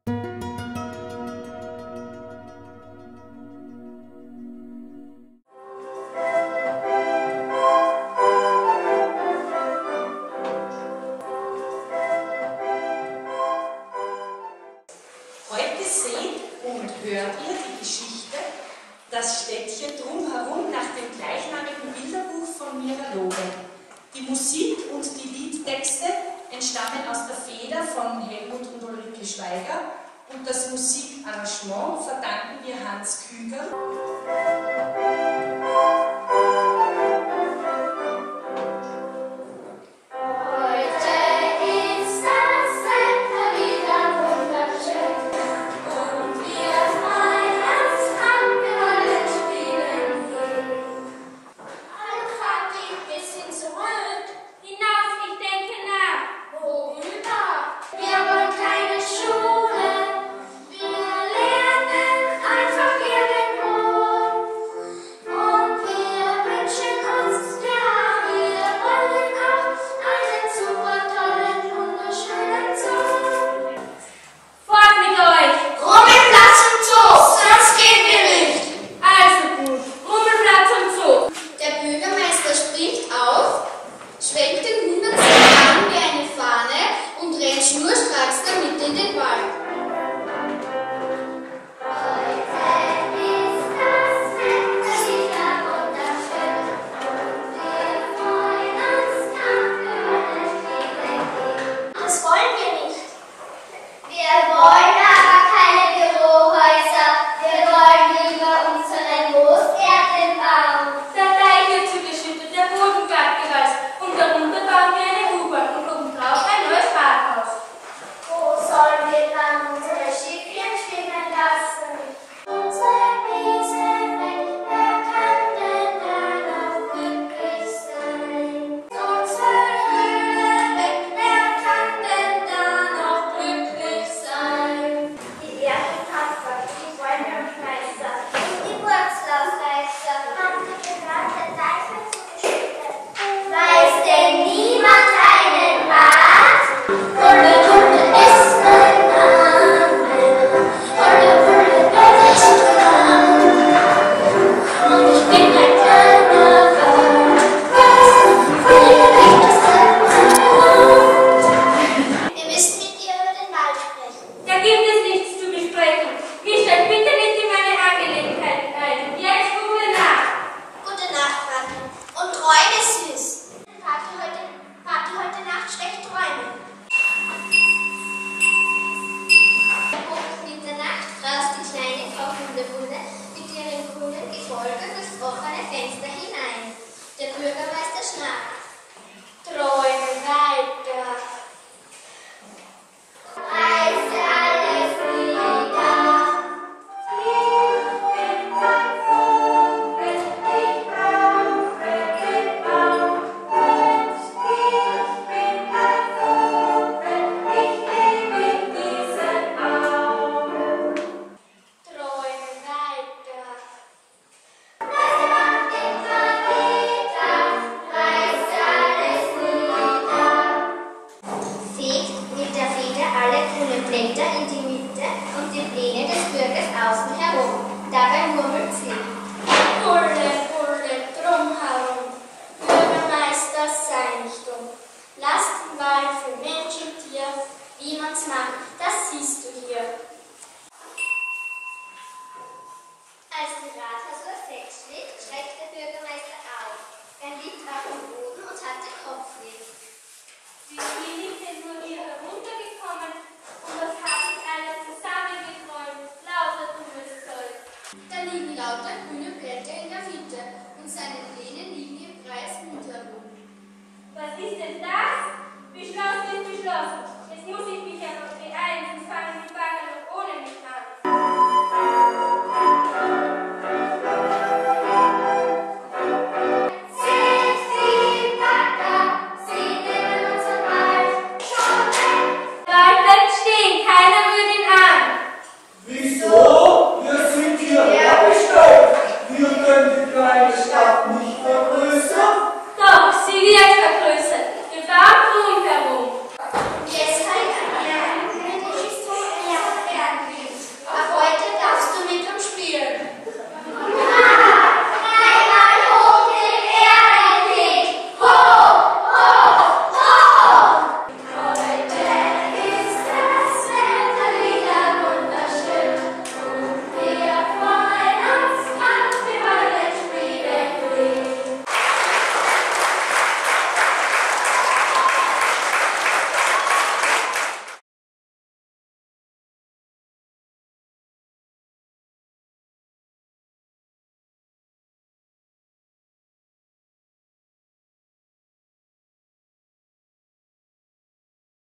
Heute seht und hört ihr die Geschichte Das Städtchen drumherum nach dem gleichnamigen Bilderbuch von Mira Lobe. Die Musik und die Liedtexte entstammen aus der Feder von Helmut und Ulrike Schweiger und das Musikarrangement verdanken wir Hans Küger. Schwenkt den 100 Jahren wie eine Fahne und rennt schnurstracks damit in den Wald. Das wollen wir nicht. Wir wollen aber keine Bürohäuser. Wir wollen lieber unseren Moosgärtenbaum. Der Teich wird zugeschüttet, der Boden glatt gereißt und darunter bauen wir eine U-Bahn und obendrauf ein neues Rathaus. Wo sollen wir dann unsere Schiffchen schwimmen lassen? Unsere Wiese weg, wer kann denn da noch glücklich sein? Unsere Höhle weg, wer kann denn da noch glücklich sein? Die Erdentapfer, die Bäumeschmeißer und die Wurzlaufreißer haben wir gehört, der Teich wird zugeschüttet. Weiß denn niemand einen Rat? Hulle, Hulle ist mein Name. Hulle, Hulle bin ich dran. Und ich bin ein kleiner Wald. Hulle, riecht es Wir müssen mit dir über den Wald sprechen. Da gibt es nichts zu besprechen. Mischt bitte nicht in meine Angelegenheiten ein. Jetzt gute Nacht. Gute Nacht, Vati. Und träume süß. Vati heute Nacht schlecht träumen. Um Mitternacht rast die kleine Frau Hundebulle mit ihrem grünen Gefolge durchs offene Fenster hinein. Der Bürgermeister schnarcht. Träume weiter. Reiße alles nieder. Träume weiter. Reiße alles nieder. Fegt mit der Feder alle grünen Blätter in die Mitte und die Pläne des Bürgers außen herum. Dabei murmelt sie. Bulle, Bulle, drumherum. Bürgermeister, sei nicht dumm. Lasst den Wald für Mensch und Tier, wie man's macht